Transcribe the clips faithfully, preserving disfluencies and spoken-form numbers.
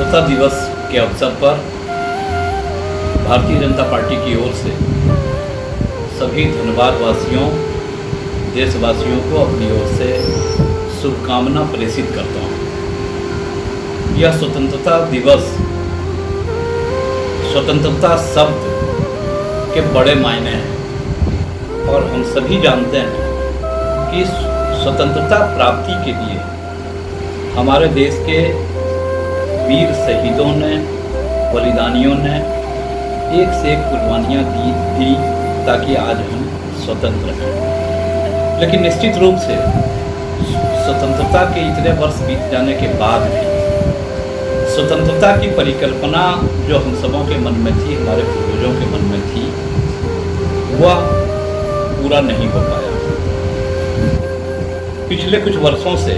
स्वतंत्रता दिवस के अवसर पर भारतीय जनता पार्टी की ओर से सभी धनबाद वासियों, देशवासियों को अपनी ओर से शुभकामना प्रेषित करता हूँ। यह स्वतंत्रता दिवस स्वतंत्रता शब्द के बड़े मायने हैं और हम सभी जानते हैं कि स्वतंत्रता प्राप्ति के लिए हमारे देश के वीर शहीदों ने, बलिदानियों ने एक से एक कुर्बानियाँ दी दी ताकि आज हम स्वतंत्र हैं। लेकिन निश्चित रूप से स्वतंत्रता के इतने वर्ष बीत जाने के बाद भी स्वतंत्रता की परिकल्पना जो हम सबों के मन में थी, हमारे पूर्वजों के मन में थी, वह पूरा नहीं हो पाया। पिछले कुछ वर्षों से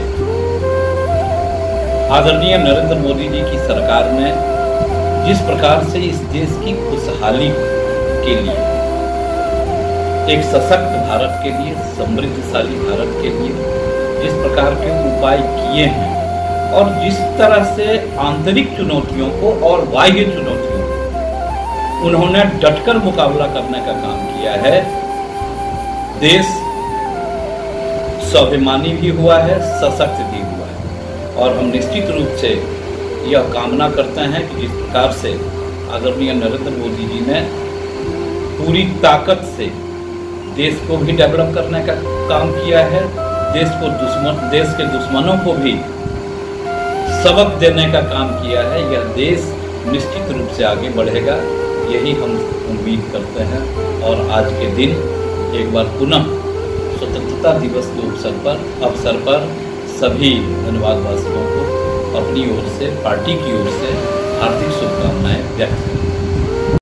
आदरणीय नरेंद्र मोदी जी की सरकार ने जिस प्रकार से इस देश की खुशहाली के लिए, एक सशक्त भारत के लिए, समृद्धशाली भारत के लिए जिस प्रकार के उपाय किए हैं और जिस तरह से आंतरिक चुनौतियों को और बाह्य चुनौतियों को उन्होंने डटकर मुकाबला करने का काम किया है, देश स्वाभिमानी भी हुआ है, सशक्त भी हुआ है। और हम निश्चित रूप से यह कामना करते हैं कि जिस प्रकार से आदरणीय नरेंद्र मोदी जी ने पूरी ताकत से देश को भी डेवलप करने का काम किया है, देश को दुश्मन देश के दुश्मनों को भी सबक देने का काम किया है, यह देश निश्चित रूप से आगे बढ़ेगा, यही हम उम्मीद करते हैं। और आज के दिन एक बार पुनः स्वतंत्रता दिवस के अवसर पर अवसर पर सभी धन्यवाद वासियों को अपनी ओर से, पार्टी की ओर से हार्दिक शुभकामनाएं व्यक्त करें।